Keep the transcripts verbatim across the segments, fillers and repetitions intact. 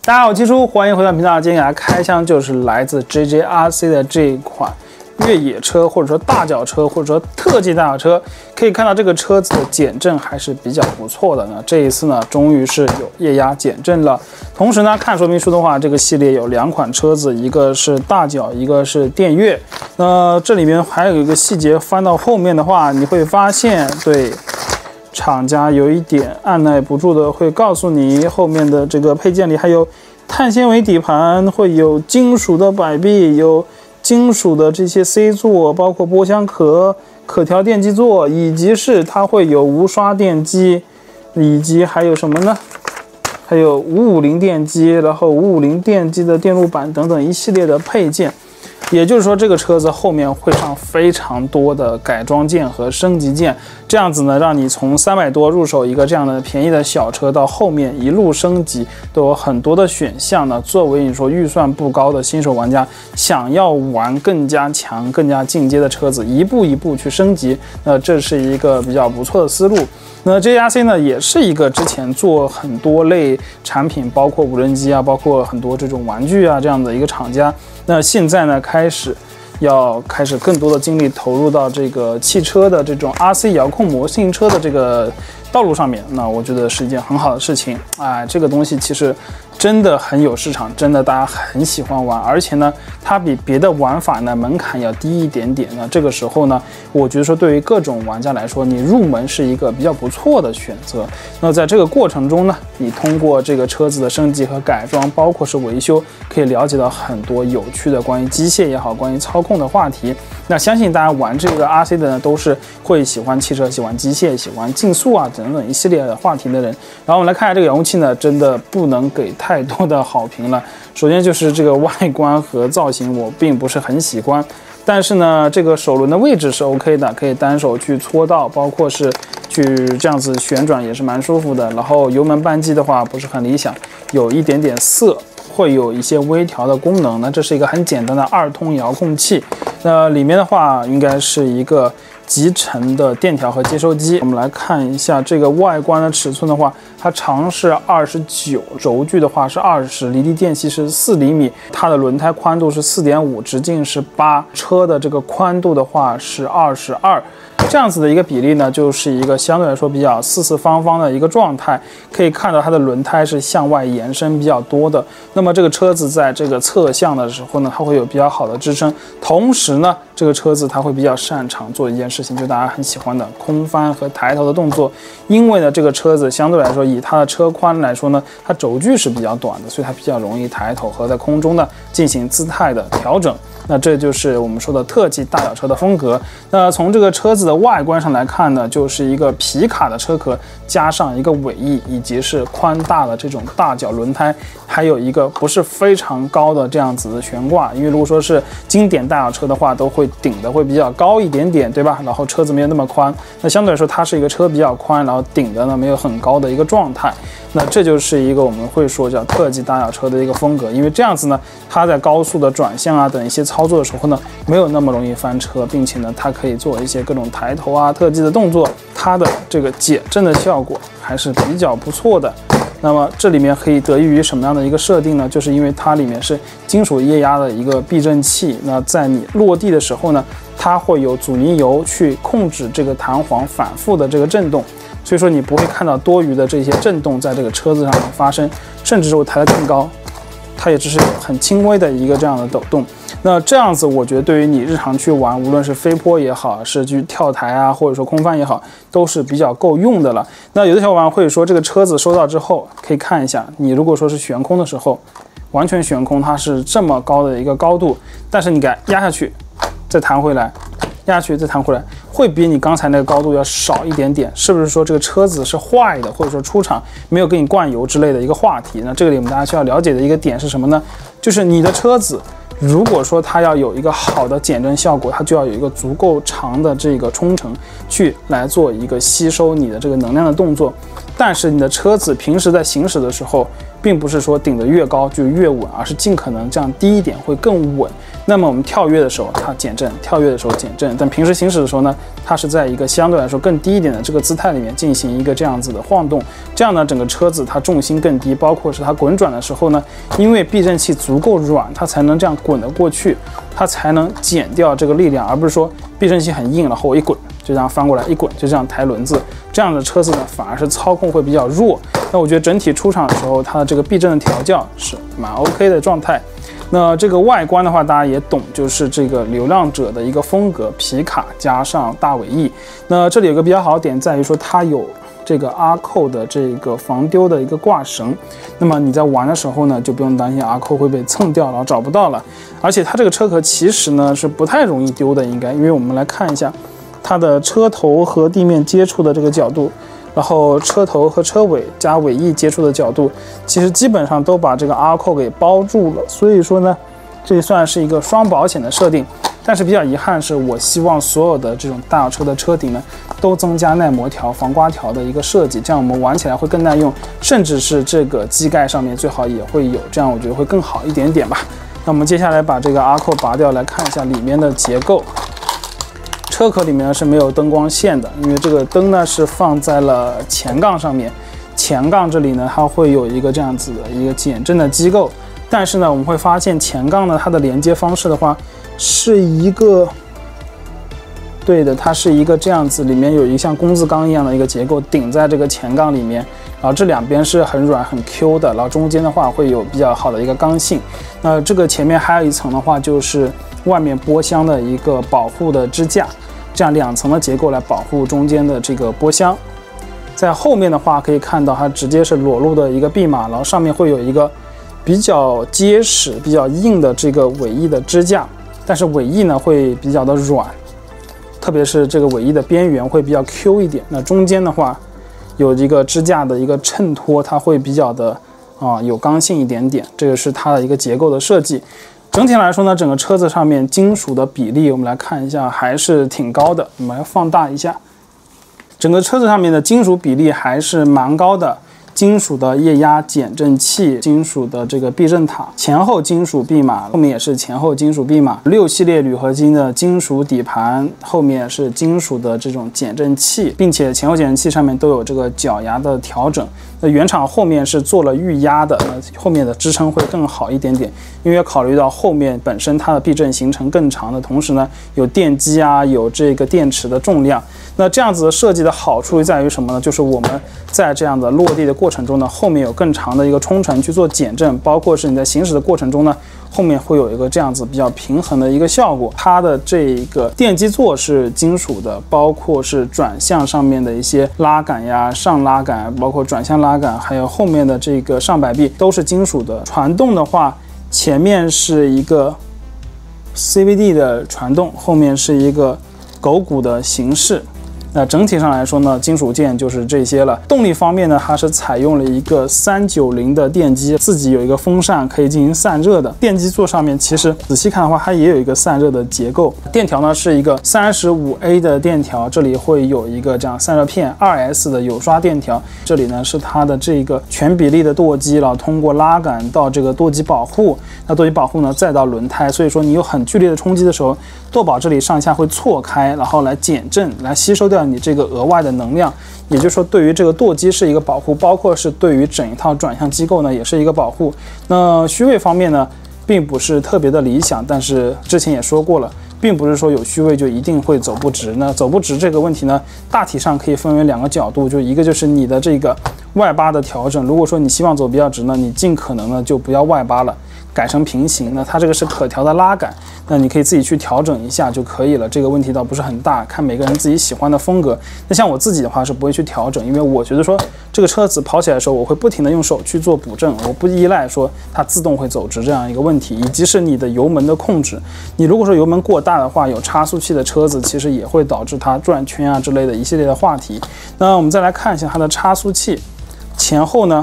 大家好，我基叔，欢迎回到频道。今天给大家开箱就是来自 J J R C 的这一款越野车，或者说大脚车，或者说特技大脚车。可以看到这个车子的减震还是比较不错的呢。这一次呢，终于是有液压减震了。同时呢，看说明书的话，这个系列有两款车子，一个是大脚，一个是电越。那这里面还有一个细节，翻到后面的话，你会发现，对。 厂家有一点按耐不住的会告诉你，后面的这个配件里还有碳纤维底盘，会有金属的摆臂，有金属的这些 C 座，包括波箱壳、可调电机座，以及是它会有无刷电机，以及还有什么呢？还有五五零电机，然后五五零电机的电路板等等一系列的配件。 也就是说，这个车子后面会上非常多的改装件和升级件，这样子呢，让你从三百多入手一个这样的便宜的小车，到后面一路升级，都有很多的选项呢。作为你说预算不高的新手玩家，想要玩更加强、更加进阶的车子，一步一步去升级，那这是一个比较不错的思路。 那 J J R C 呢，也是一个之前做很多类产品，包括无人机啊，包括很多这种玩具啊这样的一个厂家。那现在呢，开始要开始更多的精力投入到这个汽车的这种 R C 遥控模型车的这个道路上面。那我觉得是一件很好的事情。哎，这个东西其实真的很有市场，真的大家很喜欢玩，而且呢，它比别的玩法呢门槛要低一点点。那这个时候呢，我觉得说对于各种玩家来说，你入门是一个比较不错的选择。那在这个过程中呢，你通过这个车子的升级和改装，包括是维修，可以了解到很多有趣的关于机械也好，关于操控的话题。那相信大家玩这个 R C 的呢，都是会喜欢汽车、喜欢机械、喜欢竞速啊等等一系列的话题的人。然后我们来看一下这个遥控器呢，真的不能给太多的好评了。首先就是这个外观和造型，我并不是很喜欢。 但是呢，这个手轮的位置是 OK 的，可以单手去搓到，包括是去这样子旋转也是蛮舒服的。然后油门扳机的话不是很理想，有一点点涩，会有一些微调的功能。那这是一个很简单的二通遥控器。那里面的话应该是一个集成的电调和接收机。我们来看一下这个外观的尺寸的话，它长是二十九，轴距的话是二十，离地间隙是四厘米，它的轮胎宽度是四点五，直径是八，车的这个宽度的话是二十二。 这样子的一个比例呢，就是一个相对来说比较四四方方的一个状态。可以看到它的轮胎是向外延伸比较多的。那么这个车子在这个侧向的时候呢，它会有比较好的支撑。同时呢，这个车子它会比较擅长做一件事情，就大家很喜欢的空翻和抬头的动作。因为呢，这个车子相对来说以它的车宽来说呢，它轴距是比较短的，所以它比较容易抬头和在空中呢进行姿态的调整。 那这就是我们说的特技大脚车的风格。那从这个车子的外观上来看呢，就是一个皮卡的车壳，加上一个尾翼，以及是宽大的这种大脚轮胎，还有一个不是非常高的这样子的悬挂。因为如果说是经典大脚车的话，都会顶的会比较高一点点，对吧？然后车子没有那么宽，那相对来说它是一个车比较宽，然后顶的呢没有很高的一个状态。 那这就是一个我们会说叫特技大脚车的一个风格，因为这样子呢，它在高速的转向啊等一些操作的时候呢，没有那么容易翻车，并且呢，它可以做一些各种抬头啊、特技的动作，它的这个减震的效果还是比较不错的。那么这里面可以得益于什么样的一个设定呢？就是因为它里面是金属液压的一个避震器，那在你落地的时候呢，它会有阻尼油去控制这个弹簧反复的这个震动。 所以说你不会看到多余的这些震动在这个车子上面发生，甚至是我抬得更高，它也只是很轻微的一个这样的抖动。那这样子，我觉得对于你日常去玩，无论是飞坡也好，是去跳台啊，或者说空翻也好，都是比较够用的了。那有的小伙伴会说，这个车子收到之后，可以看一下，你如果说是悬空的时候，完全悬空，它是这么高的一个高度，但是你给它压下去，再弹回来。 压下去再弹回来，会比你刚才那个高度要少一点点，是不是说这个车子是坏的，或者说出厂没有给你灌油之类的一个话题？那这个里我们大家需要了解的一个点是什么呢？就是你的车子，如果说它要有一个好的减震效果，它就要有一个足够长的这个冲程去来做一个吸收你的这个能量的动作。 但是你的车子平时在行驶的时候，并不是说顶得越高就越稳，而是尽可能这样低一点会更稳。那么我们跳跃的时候它减震，跳跃的时候减震，但平时行驶的时候呢，它是在一个相对来说更低一点的这个姿态里面进行一个这样子的晃动，这样呢整个车子它重心更低，包括是它滚转的时候呢，因为避震器足够软，它才能这样滚得过去，它才能减掉这个力量，而不是说避震器很硬，然后我一滚就这样翻过来，一滚就这样抬轮子，这样的车子呢反而是操控会比较弱。那我觉得整体出厂的时候，它的这个避震的调教是蛮 OK 的状态。那这个外观的话，大家也懂，就是这个流浪者的一个风格，皮卡加上大尾翼。那这里有个比较好的点在于说，它有这个阿扣的这个防丢的一个挂绳，那么你在玩的时候呢，就不用担心阿扣会被蹭掉，然后找不到了。而且它这个车壳其实呢是不太容易丢的，应该，因为我们来看一下它的车头和地面接触的这个角度。然后车头和车尾加尾翼接触的角度，其实基本上都把这个阿扣给包住了。所以说呢，这算是一个双保险的设定。但是比较遗憾是，我希望所有的这种大轿车的车顶呢，都增加耐磨条、防刮条的一个设计，这样我们玩起来会更耐用。甚至是这个机盖上面最好也会有，这样我觉得会更好一点点吧。那我们接下来把这个阿扣拔掉，来看一下里面的结构。车壳里面呢是没有灯光线的，因为这个灯呢是放在了前杠上面，前杠这里呢它会有一个这样子的一个减震的机构，但是呢我们会发现前杠呢它的连接方式的话是一个，对的，它是一个这样子，里面有一个像工字钢一样的一个结构顶在这个前杠里面，然后这两边是很软很 Q 的，然后中间的话会有比较好的一个刚性。那这个前面还有一层的话就是外面波箱的一个保护的支架。这样两层的结构来保护中间的这个波箱，在后面的话可以看到它直接是裸露的一个臂马，然后上面会有一个比较结实、比较硬的这个尾翼的支架，但是尾翼呢会比较的软，特别是这个尾翼的边缘会比较 Q 一点。那中间的话有一个支架的一个衬托，它会比较的啊有刚性一点点，这个是它的一个结构的设计。整体来说呢，整个车子上面金属的比例，我们来看一下，还是挺高的。我们来放大一下，整个车子上面的金属比例还是蛮高的。金属的液压减震器，金属的这个避震塔，前后金属臂马，后面也是前后金属臂马，六系列铝合金的金属底盘，后面是金属的这种减震器，并且前后减震器上面都有这个脚牙的调整。那原厂后面是做了预压的，那后面的支撑会更好一点点，因为考虑到后面本身它的避震行程更长的同时呢，有电机啊，有这个电池的重量。那这样子的设计的好处在于什么呢？就是我们在这样的落地的过程中呢，后面有更长的一个冲程去做减震，包括是你在行驶的过程中呢，后面会有一个这样子比较平衡的一个效果。它的这个电机座是金属的，包括是转向上面的一些拉杆呀、上拉杆，包括转向拉杆，还有后面的这个上摆臂都是金属的。传动的话，前面是一个 C V D 的传动，后面是一个狗骨的形式。那整体上来说呢，金属件就是这些了。动力方面呢，它是采用了一个三九零的电机，自己有一个风扇可以进行散热的。电机座上面其实仔细看的话，它也有一个散热的结构。电条呢是一个三十五 A 的电条，这里会有一个这样散热片， 二 S 的有刷电条。这里呢是它的这个全比例的舵机，然后通过拉杆到这个舵机保护，那舵机保护呢再到轮胎，所以说你有很剧烈的冲击的时候，舵保这里上下会错开，然后来减震，来吸收掉你这个额外的能量。也就是说，对于这个舵机是一个保护，包括是对于整一套转向机构呢也是一个保护。那虚位方面呢并不是特别的理想，但是之前也说过了，并不是说有虚位就一定会走不直。那走不直这个问题呢，大体上可以分为两个角度，就一个就是你的这个外八的调整，如果说你希望走比较直呢，你尽可能呢就不要外八了，改成平行。那它这个是可调的拉杆，那你可以自己去调整一下就可以了，这个问题倒不是很大，看每个人自己喜欢的风格。那像我自己的话是不会去调整，因为我觉得说这个车子跑起来的时候，我会不停的用手去做补正，我不依赖说它自动会走直这样一个问题，以及是你的油门的控制。你如果说油门过大的话，有差速器的车子其实也会导致它转圈啊之类的一系列的话题。那我们再来看一下它的差速器，前后呢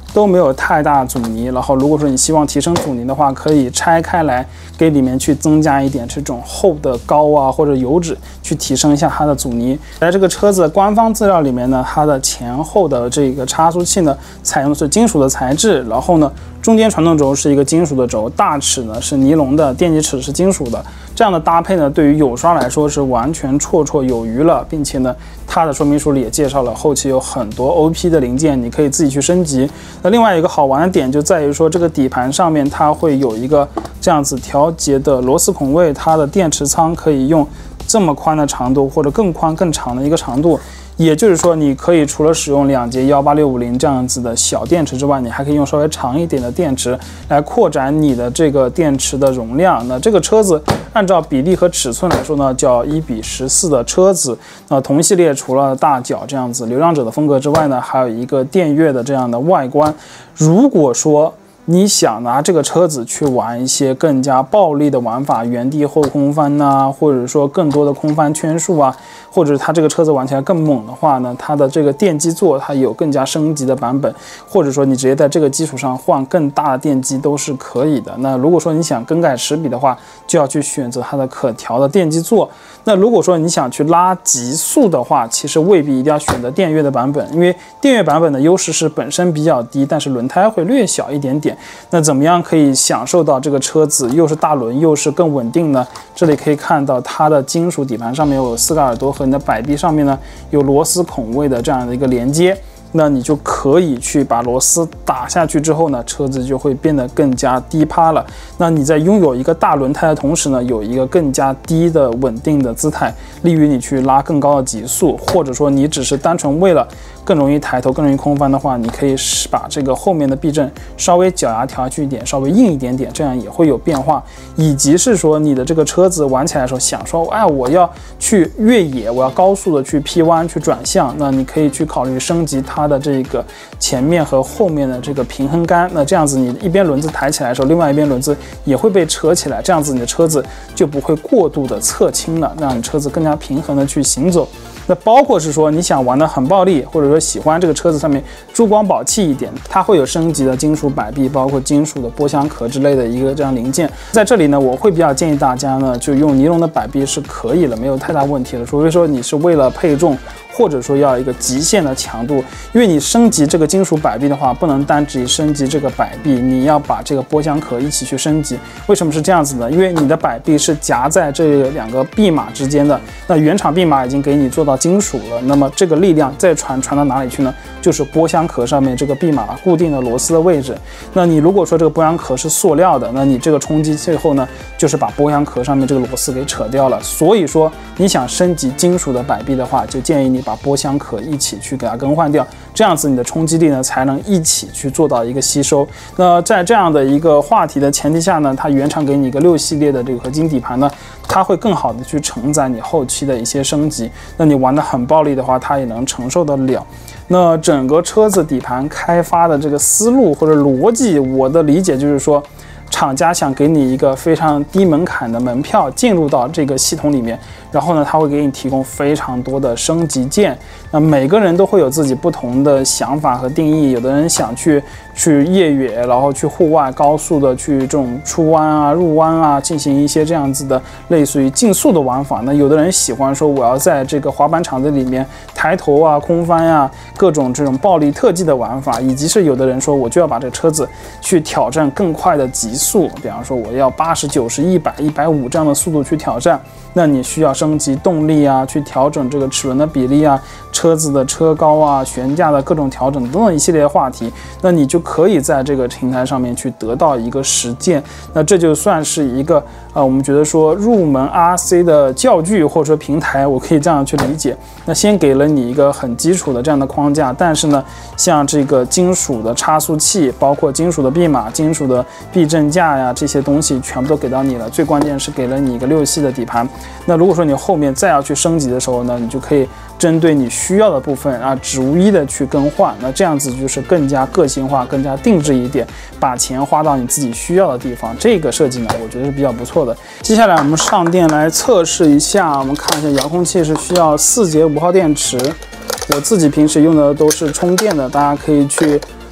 都没有太大阻尼。然后如果说你希望提升阻尼的话，可以拆开来给里面去增加一点这种厚的膏啊或者油脂，去提升一下它的阻尼。在这个车子官方资料里面呢，它的前后的这个差速器呢采用的是金属的材质，然后呢中间传动轴是一个金属的轴，大齿呢是尼龙的，电极齿是金属的。这样的搭配呢，对于友刷来说是完全绰绰有余了，并且呢，它的说明书里也介绍了后期有很多 O P 的零件，你可以自己去升级。那另外一个好玩的点就在于说，这个底盘上面它会有一个这样子调节的螺丝孔位，它的电池仓可以用这么宽的长度或者更宽更长的一个长度。也就是说，你可以除了使用两节一八六五零这样子的小电池之外，你还可以用稍微长一点的电池来扩展你的这个电池的容量。那这个车子按照比例和尺寸来说呢，叫一比十四的车子。那同系列除了大脚这样子流浪者的风格之外呢，还有一个电跃的这样的外观。如果说你想拿这个车子去玩一些更加暴力的玩法，原地后空翻呐、啊，或者说更多的空翻圈数啊，或者它这个车子玩起来更猛的话呢，它的这个电机座它有更加升级的版本，或者说你直接在这个基础上换更大的电机都是可以的。那如果说你想更改齿比的话，就要去选择它的可调的电机座。那如果说你想去拉极速的话，其实未必一定要选择电跃的版本，因为电跃版本的优势是本身比较低，但是轮胎会略小一点点。那怎么样可以享受到这个车子又是大轮又是更稳定呢？这里可以看到它的金属底盘上面有四个耳朵，和你的摆臂上面呢有螺丝孔位的这样的一个连接。那你就可以去把螺丝打下去之后呢，车子就会变得更加低趴了。那你在拥有一个大轮胎的同时呢，有一个更加低的稳定的姿态，利于你去拉更高的极速，或者说你只是单纯为了更容易抬头、更容易空翻的话，你可以把这个后面的避震稍微脚牙调下去一点，稍微硬一点点，这样也会有变化。以及是说你的这个车子玩起来的时候，想说，哎，我要去越野，我要高速的去劈弯、去转向，那你可以去考虑升级它。它的这个前面和后面的这个平衡杆，那这样子你一边轮子抬起来的时候，另外一边轮子也会被扯起来，这样子你的车子就不会过度的侧倾了，让你车子更加平衡的去行走。那包括是说你想玩的很暴力，或者说喜欢这个车子上面珠光宝气一点，它会有升级的金属摆臂，包括金属的波箱壳之类的一个这样零件。在这里呢，我会比较建议大家呢，就用尼龙的摆臂是可以了，没有太大问题的，除非说你是为了配重，或者说要一个极限的强度，因为你升级这个金属摆臂的话，不能单只升级这个摆臂，你要把这个波箱壳一起去升级。为什么是这样子呢？因为你的摆臂是夹在这两个臂马之间的，那原厂臂马已经给你做到金属了，那么这个力量再传传到哪里去呢？就是波箱壳上面这个臂马固定的螺丝的位置。那你如果说这个波箱壳是塑料的，那你这个冲击最后呢，就是把波箱壳上面这个螺丝给扯掉了。所以说你想升级金属的摆臂的话，就建议你把波箱壳一起去给它更换掉，这样子你的冲击力呢才能一起去做到一个吸收。那在这样的一个话题的前提下呢，它原厂给你一个六系列的这个合金底盘呢，它会更好的去承载你后期的一些升级。那你玩的很暴力的话，它也能承受得了。那整个车子底盘开发的这个思路或者逻辑，我的理解就是说，厂家想给你一个非常低门槛的门票进入到这个系统里面，然后呢，他会给你提供非常多的升级件。那每个人都会有自己不同的想法和定义，有的人想去去越野，然后去户外高速的去这种出弯啊、入弯啊，进行一些这样子的类似于竞速的玩法。那有的人喜欢说我要在这个滑板场子里面抬头啊、空翻啊，各种这种暴力特技的玩法，以及是有的人说我就要把这个车子去挑战更快的极速，比方说我要八十、九十、一百、一百五这样的速度去挑战。那你需要升级动力啊，去调整这个齿轮的比例啊，车子的车高啊，悬架的各种调整等等一系列的话题，那你就可以在这个平台上面去得到一个实践。那这就算是一个呃，我们觉得说入门 R C 的教具或者说平台，我可以这样去理解。那先给了你一个很基础的这样的框架，但是呢，像这个金属的差速器，包括金属的臂马、金属的避震架呀，这些东西全部都给到你了。最关键是给了你一个六系的底盘。那如果说你后面再要去升级的时候呢，你就可以针对你需要的部分啊，逐一的去更换。那这样子就是更加个性化、更加定制一点，把钱花到你自己需要的地方。这个设计呢，我觉得是比较不错的。接下来我们上电来测试一下，我们看一下遥控器是需要四节五号电池。我自己平时用的都是充电的，大家可以去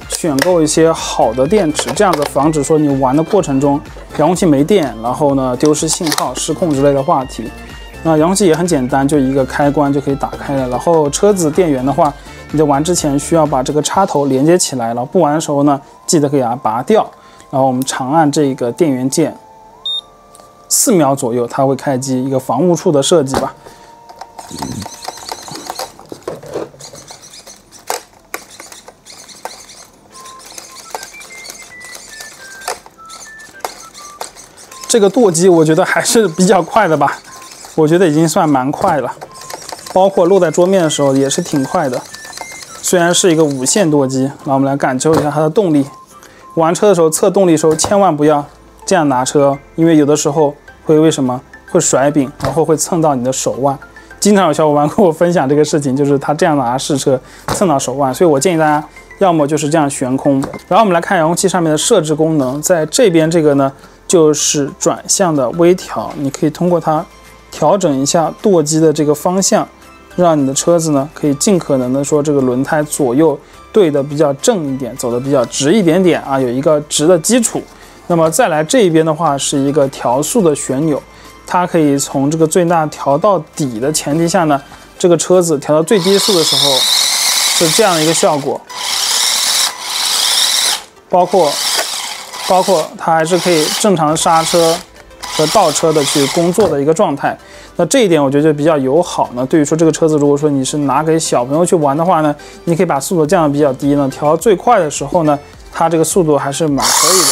选购一些好的电池，这样子防止说你玩的过程中遥控器没电，然后呢丢失信号、失控之类的话题。那遥控器也很简单，就一个开关就可以打开了。然后车子电源的话，你在玩之前需要把这个插头连接起来，然后不玩的时候呢，记得给它拔掉。然后我们长按这个电源键，四秒左右它会开机，一个防误触的设计吧。这个舵机我觉得还是比较快的吧，我觉得已经算蛮快了，包括落在桌面的时候也是挺快的。虽然是一个五线舵机，那我们来感受一下它的动力。玩车的时候测动力的时候千万不要这样拿车，因为有的时候会为什么会甩柄，然后会蹭到你的手腕。经常有小伙伴跟我分享这个事情，就是他这样拿试车蹭到手腕，所以我建议大家要么就是这样悬空。然后我们来看遥控器上面的设置功能，在这边这个呢就是转向的微调，你可以通过它调整一下舵机的这个方向，让你的车子呢可以尽可能的说这个轮胎左右对的比较正一点，走的比较直一点点啊，有一个直的基础。那么再来这一边的话是一个调速的旋钮，它可以从这个最大调到底的前提下呢，这个车子调到最低速的时候是这样的一个效果，包括包括它还是可以正常刹车和倒车的去工作的一个状态。那这一点我觉得就比较友好呢。对于说这个车子，如果说你是拿给小朋友去玩的话呢，你可以把速度降得比较低呢，调最快的时候呢，它这个速度还是蛮可以的。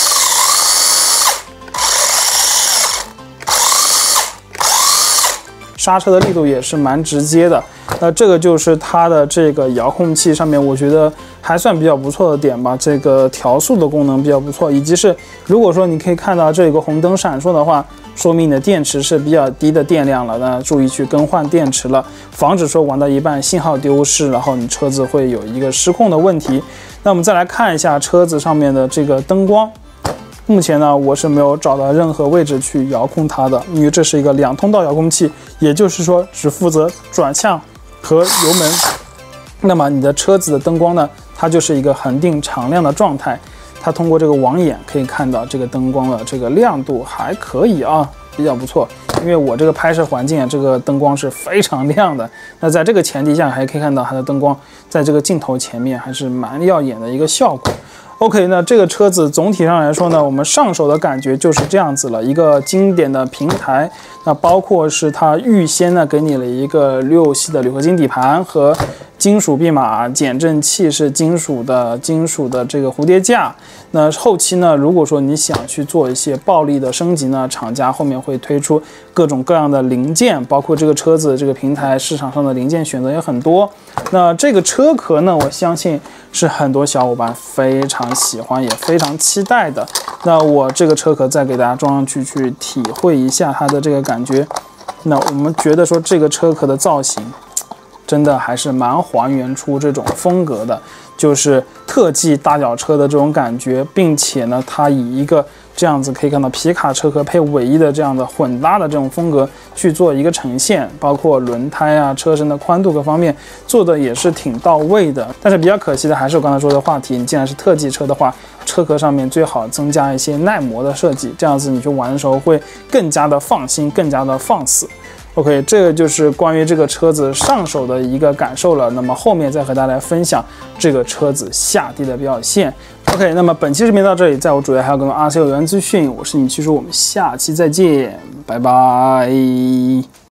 刹车的力度也是蛮直接的。那这个就是它的这个遥控器上面，我觉得还算比较不错的点吧。这个调速的功能比较不错，以及是如果说你可以看到这有个红灯闪烁的话，说明你的电池是比较低的电量了，那注意去更换电池了，防止说玩到一半信号丢失，然后你车子会有一个失控的问题。那我们再来看一下车子上面的这个灯光。目前呢，我是没有找到任何位置去遥控它的，因为这是一个两通道遥控器，也就是说只负责转向和油门。那么你的车子的灯光呢，它就是一个恒定常亮的状态。它通过这个网眼可以看到这个灯光的这个亮度还可以啊，比较不错。因为我这个拍摄环境啊，这个灯光是非常亮的。那在这个前提下，还可以看到它的灯光在这个镜头前面还是蛮耀眼的一个效果。OK， 那这个车子总体上来说呢，我们上手的感觉就是这样子了，一个经典的平台。那包括是它预先呢给你了一个六系的铝合金底盘和金属臂马，减震器是金属的，金属的这个蝴蝶架。那后期呢，如果说你想去做一些暴力的升级呢，厂家后面会推出各种各样的零件，包括这个车子这个平台市场上的零件选择也很多。那这个车壳呢，我相信是很多小伙伴非常喜欢也非常期待的。那我这个车壳再给大家装上去，去体会一下它的这个感觉。那我们觉得说这个车壳的造型真的还是蛮还原出这种风格的，就是特技大脚车的这种感觉，并且呢，它以一个这样子可以看到皮卡车壳配尾翼的这样的混搭的这种风格去做一个呈现，包括轮胎啊、车身的宽度各方面做的也是挺到位的。但是比较可惜的还是我刚才说的话题，你既然是特技车的话，车壳上面最好增加一些耐磨的设计，这样子你去玩的时候会更加的放心，更加的放肆。OK， 这个就是关于这个车子上手的一个感受了。那么后面再和大家来分享这个车子下地的表现。OK， 那么本期视频到这里，在我主页还有更多 R C 有源资讯，我是你七叔，我们下期再见，拜拜。